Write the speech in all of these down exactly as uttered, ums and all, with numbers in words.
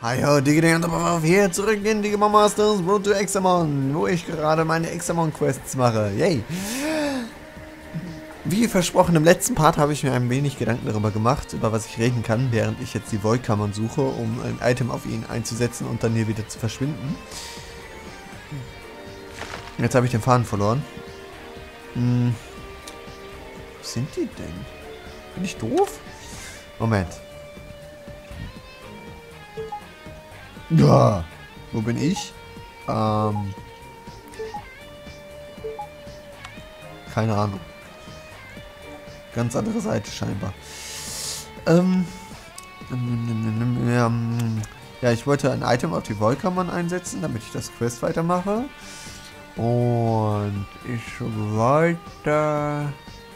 Hallo, Digga, und hier zurück in Digimon Masters Road to Examon, wo ich gerade meine Examon-Quests mache. Yay! Wie versprochen, im letzten Part habe ich mir ein wenig Gedanken darüber gemacht, über was ich reden kann, während ich jetzt die Voidkammern suche, um ein Item auf ihn einzusetzen und dann hier wieder zu verschwinden. Jetzt habe ich den Faden verloren. Hm. Wo sind die denn? Bin ich doof? Moment. Ja. Wo bin ich? Ähm. Keine Ahnung. Ganz andere Seite scheinbar. Ähm. Ja, ich wollte ein Item auf die Voidkammern einsetzen, damit ich das Quest weitermache. Und ich wollte...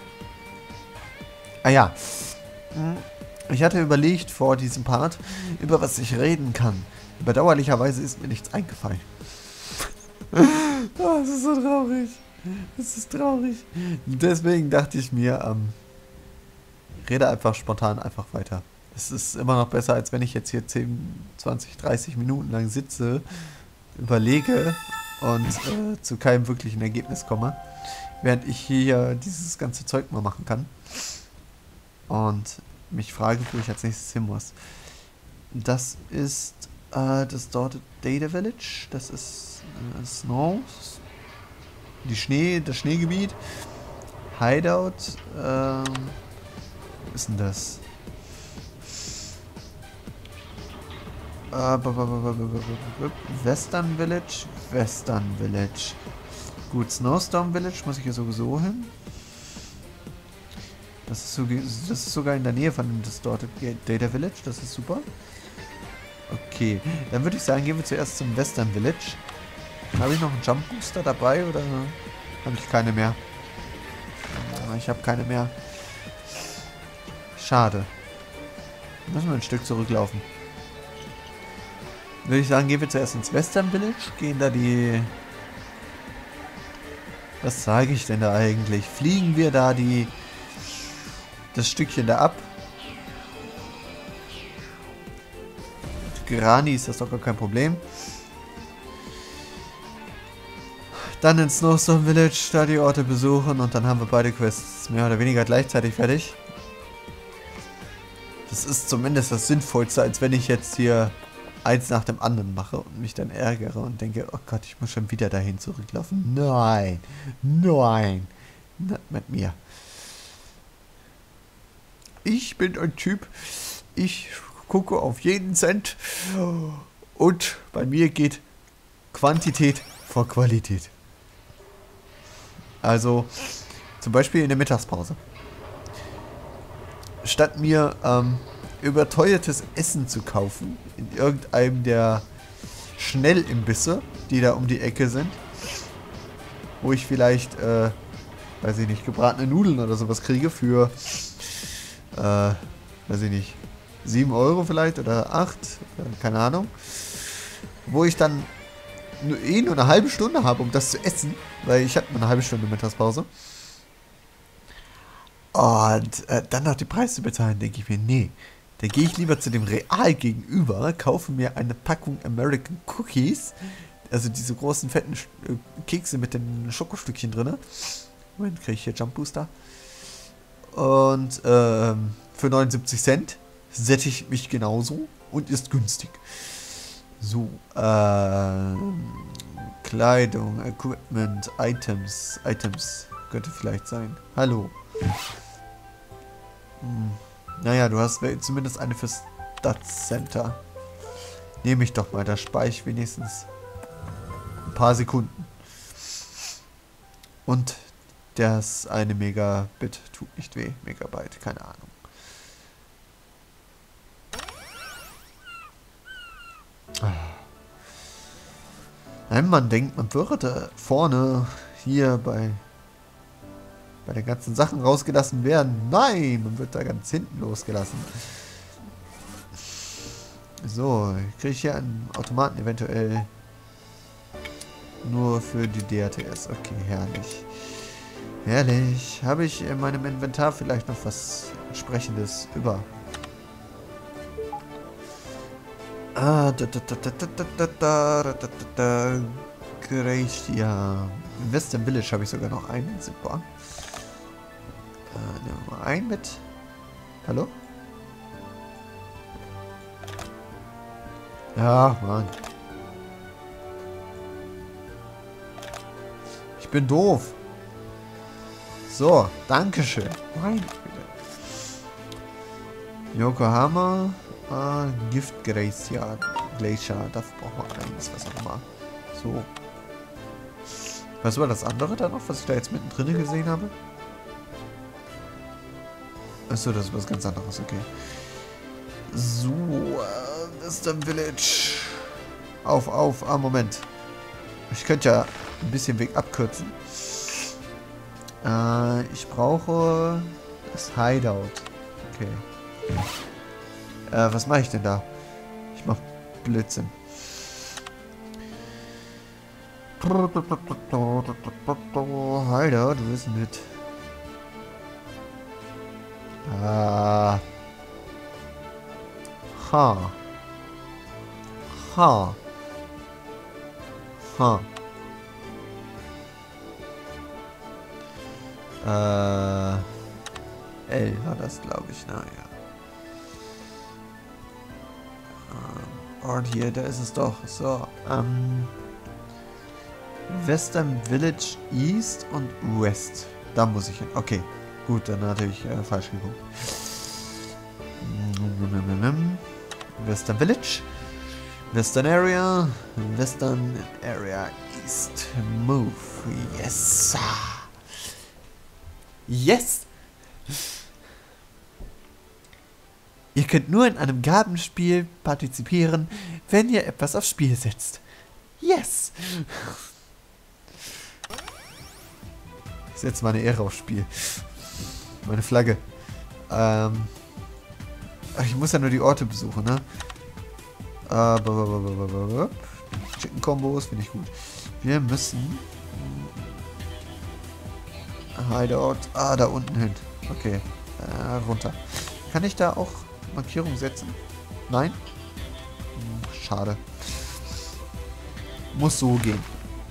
Ah ja. Ich hatte überlegt vor diesem Part, über was ich reden kann. Bedauerlicherweise ist mir nichts eingefallen. Oh, das ist so traurig. Das ist traurig. Deswegen dachte ich mir, ähm, rede einfach spontan einfach weiter. Es ist immer noch besser, als wenn ich jetzt hier zehn, zwanzig, dreißig Minuten lang sitze, überlege und äh, zu keinem wirklichen Ergebnis komme. Während ich hier dieses ganze Zeug mal machen kann. Und mich frage, wo ich als nächstes hin muss. Das ist äh, das dort Data Village. Das ist äh, Snow. Die Schnee, das Schneegebiet. Hideout. Ähm, wo ist denn das? Äh, Western Village. Western Village. Gut, Snowstorm Village muss ich ja sowieso hin. Das ist, so, das ist sogar in der Nähe von das dort Data Village. Das ist super. Okay, dann würde ich sagen, gehen wir zuerst zum Western Village. Habe ich noch einen Jump Booster dabei oder habe ich keine mehr? Ich habe keine mehr. Schade. Müssen wir ein Stück zurücklaufen. Würde ich sagen, gehen wir zuerst ins Western Village. Gehen da die... Was sage ich denn da eigentlich? Fliegen wir da die... das Stückchen da ab. Mit Grani ist das doch gar kein Problem. Dann ins Snowstorm Village, da die Orte besuchen und dann haben wir beide Quests mehr oder weniger gleichzeitig fertig. Das ist zumindest das Sinnvollste, als wenn ich jetzt hier eins nach dem anderen mache und mich dann ärgere und denke, oh Gott, ich muss schon wieder dahin zurücklaufen. Nein, nein, nicht mit mir. Ich bin ein Typ, ich gucke auf jeden Cent und bei mir geht Quantität vor Qualität. Also zum Beispiel in der Mittagspause. Statt mir ähm, überteuertes Essen zu kaufen, in irgendeinem der Schnellimbisse, die da um die Ecke sind, wo ich vielleicht, äh, weiß ich nicht, gebratene Nudeln oder sowas kriege für... Äh, weiß ich nicht, sieben Euro vielleicht oder acht, keine Ahnung. Wo ich dann nur, eh nur eine halbe Stunde habe, um das zu essen, weil ich hatte nur eine halbe Stunde Mittagspause. Und äh, dann noch die Preise bezahlen, denke ich mir, nee. Da gehe ich lieber zu dem Real gegenüber, kaufe mir eine Packung American Cookies, also diese großen fetten äh, Kekse mit den Schokostückchen drin. Moment, kriege ich hier Jump Booster. Und ähm, für neunundsiebzig Cent sättigt mich genauso und ist günstig. So, äh, Kleidung, Equipment, Items, Items könnte vielleicht sein. Hallo. Hm. Naja, du hast zumindest eine fürs Stadtcenter. Nehme ich doch mal, da spare ich wenigstens ein paar Sekunden. Und das eine Megabit tut nicht weh. Megabyte, keine Ahnung. Nein, man denkt, man würde vorne hier bei, bei den ganzen Sachen rausgelassen werden. Nein, man wird da ganz hinten losgelassen. So, kriege ich hier einen Automaten eventuell nur für die D R T S. Okay, herrlich. Herrlich. Habe ich in meinem Inventar vielleicht noch was entsprechendes über? Ah, da, da, da, da, da, da, da, da, da, da, Gracia. Western Village habe ich sogar noch einen. Super. Äh, nehmen wir mal einen mit. Hallo? Ja, Mann. Ich bin doof. So, Dankeschön. Meine Güte. Yokohama. Ah, Gift Glacier. Glacier. Dafür brauchen wir eins, was auch immer. So. Was war das andere da noch, was ich da jetzt mittendrin gesehen habe? Achso, das ist was ganz anderes, okay. So, äh, Western Village. Auf, auf, ah, Moment. Ich könnte ja ein bisschen Weg abkürzen. Äh, ich brauche das Hideout. Okay. Äh, was mache ich denn da? Ich mach Blödsinn. Hideout, wo ist denn das? Ah. Ha. Ha. Ha. Äh. L war das, glaube ich, naja. Ähm, Ort hier, da ist es doch. So, ähm. Western Village East und West. Da muss ich hin. Okay, gut, dann hatte ich äh, falsch geguckt. Western Village. Western Area. Western Area East. Move. Yes. Yes. Ihr könnt nur in einem Gabenspiel partizipieren, wenn ihr etwas aufs Spiel setzt. Yes. Ich setze meine Ehre aufs Spiel. Meine Flagge. Ähm. Ach, ich muss ja nur die Orte besuchen, ne? Äh, Chicken Kombos finde ich gut. Wir müssen. Hideout. Ah, da unten hin. Okay. Äh, runter. Kann ich da auch Markierung setzen? Nein? Hm, schade. Muss so gehen.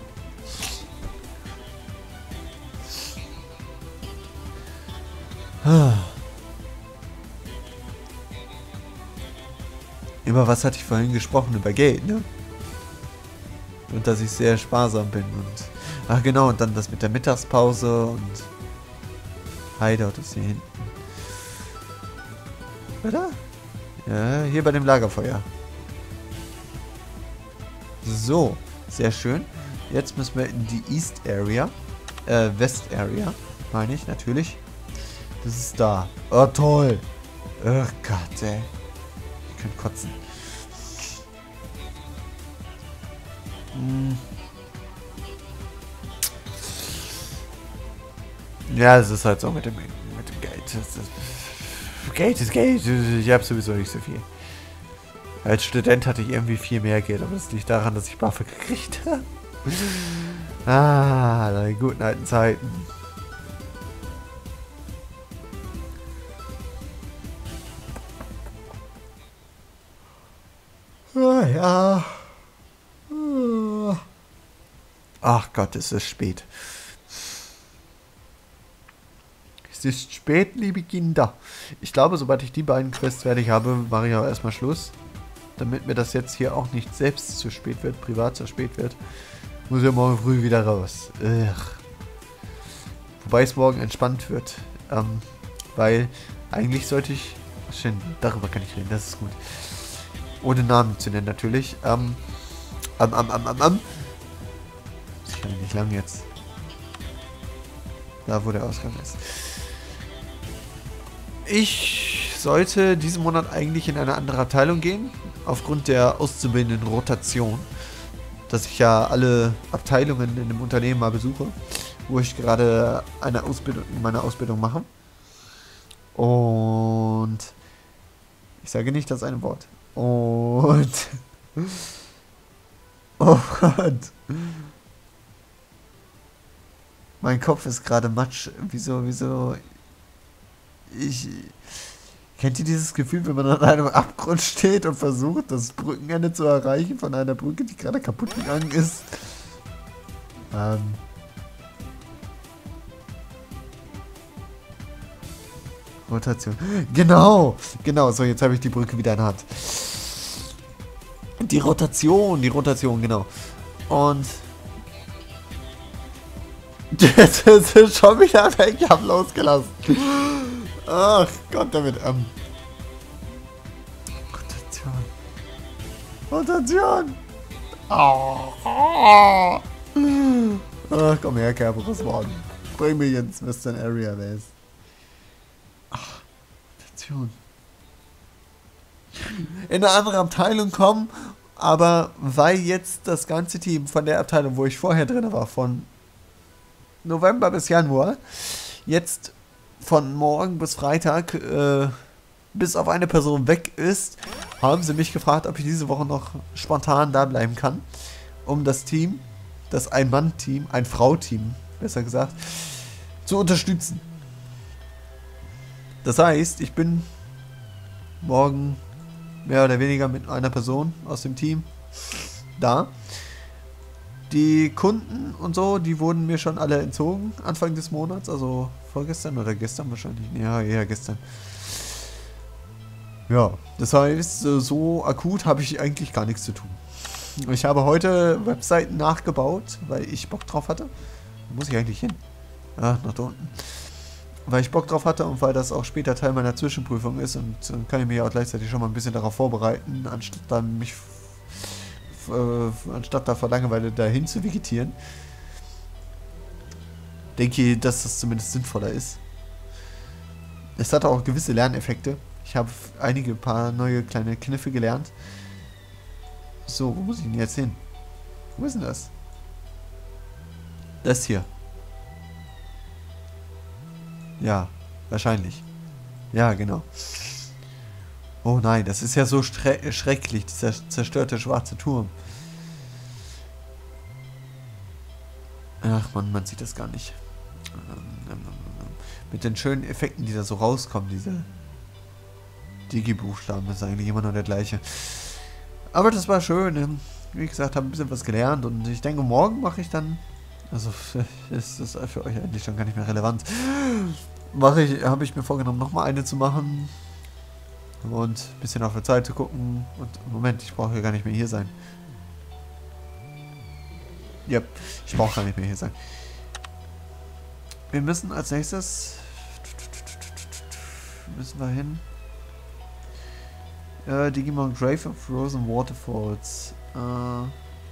Über was hatte ich vorhin gesprochen? Über Geld, ne? Und dass ich sehr sparsam bin und... Ach genau, und dann das mit der Mittagspause und... Hideout ist hier hinten. Oder? Ja, hier bei dem Lagerfeuer. So, sehr schön. Jetzt müssen wir in die East Area. Äh, West Area, meine ich, natürlich. Das ist da. Oh, toll. Oh Gott, ey. Ich kann kotzen. Hm. Ja, es ist halt so mit dem, mit dem Geld. Das ist, Geld ist Geld. Ich habe sowieso nicht so viel. Als Student hatte ich irgendwie viel mehr Geld, aber das liegt daran, dass ich BAföG gekriegt habe. Ah, die guten alten Zeiten. Ah, ja. Ach Gott, es ist spät. Es ist spät, liebe Kinder. Ich glaube, sobald ich die beiden Quests fertig habe, mache ich auch erstmal Schluss. Damit mir das jetzt hier auch nicht selbst zu spät wird, privat zu spät wird, muss ich morgen früh wieder raus. Ugh. Wobei es morgen entspannt wird. Ähm, weil eigentlich sollte ich... Schön, darüber kann ich reden, das ist gut. Ohne Namen zu nennen natürlich. Ähm, am, am, am, am, am. Ich kann nicht lang jetzt. Da, wo der Ausgang ist. Ich sollte diesen Monat eigentlich in eine andere Abteilung gehen, aufgrund der auszubildenden Rotation, dass ich ja alle Abteilungen in dem Unternehmen mal besuche, wo ich gerade eine Ausbildung, meine Ausbildung mache. Und ich sage nicht das eine Wort. Und oh Gott. Mein Kopf ist gerade matsch. Wieso, wieso? Ich Kennt ihr dieses Gefühl, wenn man an einem Abgrund steht und versucht, das Brückenende zu erreichen von einer Brücke, die gerade kaputt gegangen ist? Ähm. Rotation. Genau! Genau, so, jetzt habe ich die Brücke wieder in der Hand. Die Rotation, die Rotation, genau. Und... Jetzt ist es schon wieder weg, ich habe losgelassen. Ach Gott, damit, ähm... Rotation. Rotation! Oh. Ach, komm her, Kerberos Morgen. Bring mich ins Western Area Base. Ach, Rotation. In eine andere Abteilung kommen, aber weil jetzt das ganze Team von der Abteilung, wo ich vorher drin war, von November bis Januar, jetzt von morgen bis Freitag äh, bis auf eine Person weg ist, haben sie mich gefragt, ob ich diese Woche noch spontan da bleiben kann, um das Team, das Ein-Mann-Team, ein Frau-Team, besser gesagt, zu unterstützen. Das heißt, ich bin morgen mehr oder weniger mit einer Person aus dem Team da. Die Kunden und so, die wurden mir schon alle entzogen Anfang des Monats, also vorgestern oder gestern wahrscheinlich. Ja, eher gestern. Ja, das heißt, so akut habe ich eigentlich gar nichts zu tun. Ich habe heute Webseiten nachgebaut, weil ich Bock drauf hatte. Wo muss ich eigentlich hin? Ah, nach da unten. Weil ich Bock drauf hatte und weil das auch später Teil meiner Zwischenprüfung ist und dann kann ich mich auch gleichzeitig schon mal ein bisschen darauf vorbereiten, anstatt dann mich äh, anstatt da vor Langeweile dahin zu vegetieren. Denke, dass das zumindest sinnvoller ist. Es hat auch gewisse Lerneffekte. Ich habe einige paar neue kleine Kniffe gelernt. So, wo muss ich denn jetzt hin? Wo ist denn das? Das hier. Ja, wahrscheinlich. Ja, genau. Oh nein, das ist ja so schrecklich, dieser zerstörte schwarze Turm. Ach man, man sieht das gar nicht. Mit den schönen Effekten, die da so rauskommen, diese Digi-Buchstaben, das ist eigentlich immer noch der gleiche. Aber das war schön. Wie gesagt, habe ein bisschen was gelernt und ich denke, morgen mache ich dann... Also, ist das für euch eigentlich schon gar nicht mehr relevant. Mache ich, habe ich mir vorgenommen, nochmal eine zu machen. Und ein bisschen auf der Zeit zu gucken. Und Moment, ich brauche ja gar nicht mehr hier sein. Ja, ich brauche gar nicht mehr hier sein. Wir müssen als nächstes... Müssen wir hin... Äh, Digimon Grave of Frozen Waterfalls. Äh,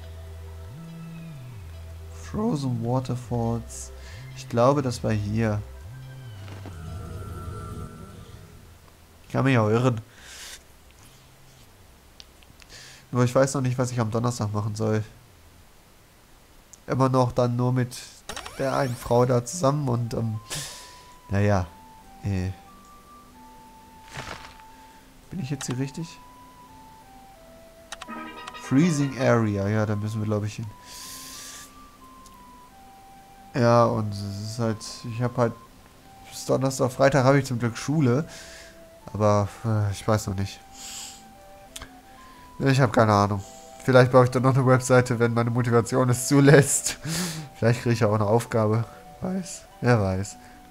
Frozen Waterfalls. Ich glaube, das war hier. Ich kann mich auch irren. Nur ich weiß noch nicht, was ich am Donnerstag machen soll. Immer noch dann nur mit der einen Frau da zusammen und ähm, naja. Äh. Bin ich jetzt hier richtig? Freezing Area, ja, da müssen wir glaube ich hin. Ja, und es ist halt, ich habe halt, bis Donnerstag, Freitag habe ich zum Glück Schule, aber äh, ich weiß noch nicht. Ich habe keine Ahnung. Vielleicht brauche ich dann noch eine Webseite, wenn meine Motivation es zulässt. Vielleicht kriege ich ja auch eine Aufgabe. Weiß, wer weiß.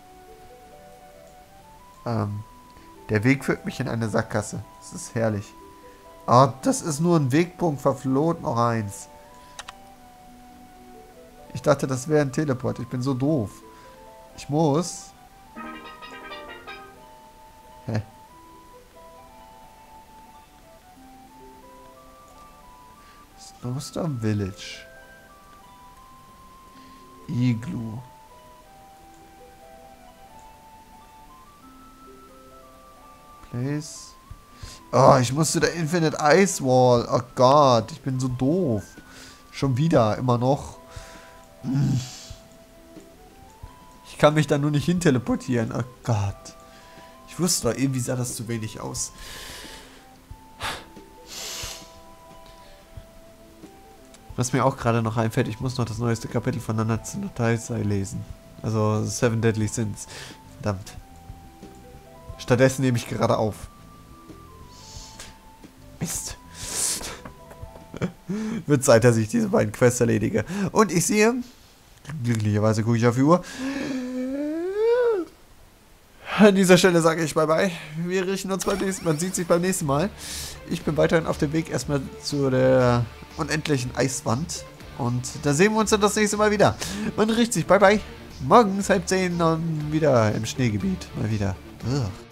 Ähm, der Weg führt mich in eine Sackgasse. Das ist herrlich. Ah, das ist nur ein Wegpunkt, verfloht noch eins. Ich dachte, das wäre ein Teleport. Ich bin so doof. Ich muss... Hä? Snowstorm Village. Igloo. Place. Oh, ich musste der Infinite Ice Wall. Oh Gott, ich bin so doof. Schon wieder, immer noch. Ich kann mich da nur nicht hin teleportieren. Oh Gott. Ich wusste doch, irgendwie sah das zu wenig aus. Was mir auch gerade noch einfällt, ich muss noch das neueste Kapitel von Nanatsu no Taizai lesen. Also Seven Deadly Sins. Verdammt. Stattdessen nehme ich gerade auf. Mist. Wird Zeit, dass ich diese beiden Quests erledige. Und ich sehe, glücklicherweise gucke ich auf die Uhr. An dieser Stelle sage ich bye bye. Wir richten uns beim nächsten Mal. Man sieht sich beim nächsten Mal. Ich bin weiterhin auf dem Weg erstmal zu der unendlichen Eiswand. Und da sehen wir uns dann das nächste Mal wieder. Man riecht sich. Bye bye. Morgens halb zehn und wieder im Schneegebiet. Mal wieder. Ugh.